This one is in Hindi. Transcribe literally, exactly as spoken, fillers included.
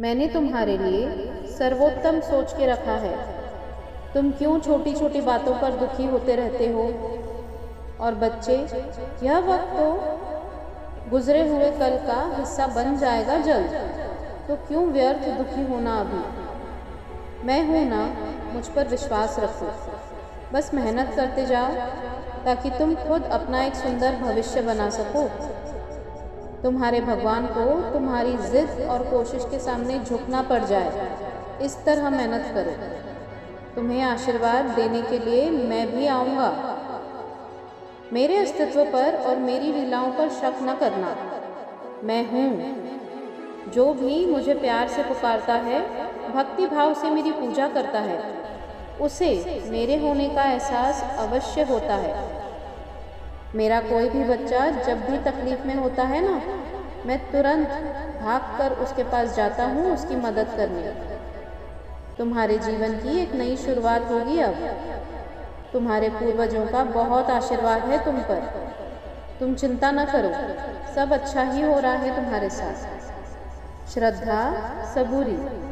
मैंने तुम्हारे लिए सर्वोत्तम सोच के रखा है। तुम क्यों छोटी छोटी बातों पर दुखी होते रहते हो? और बच्चे, यह वक्त तो गुजरे हुए कल का हिस्सा बन जाएगा जल्द, तो क्यों व्यर्थ दुखी होना अभी? मैं हूँ ना, मुझ पर विश्वास रखो। बस मेहनत करते जाओ ताकि तुम खुद अपना एक सुंदर भविष्य बना सको। तुम्हारे भगवान को तुम्हारी जिद और कोशिश के सामने झुकना पड़ जाए, इस तरह मेहनत करो। तुम्हें आशीर्वाद देने के लिए मैं भी आऊँगा। मेरे अस्तित्व पर और मेरी लीलाओं पर शक न करना। मैं हूँ। जो भी मुझे प्यार से पुकारता है, भक्ति भाव से मेरी पूजा करता है, उसे मेरे होने का एहसास अवश्य होता है। मेरा कोई भी बच्चा जब भी तकलीफ में होता है ना, मैं तुरंत भागकर उसके पास जाता हूँ उसकी मदद करने। तुम्हारे जीवन की एक नई शुरुआत होगी अब। तुम्हारे पूर्वजों का बहुत आशीर्वाद है तुम पर। तुम चिंता न करो, सब अच्छा ही हो रहा है तुम्हारे साथ। श्रद्धा, सबूरी।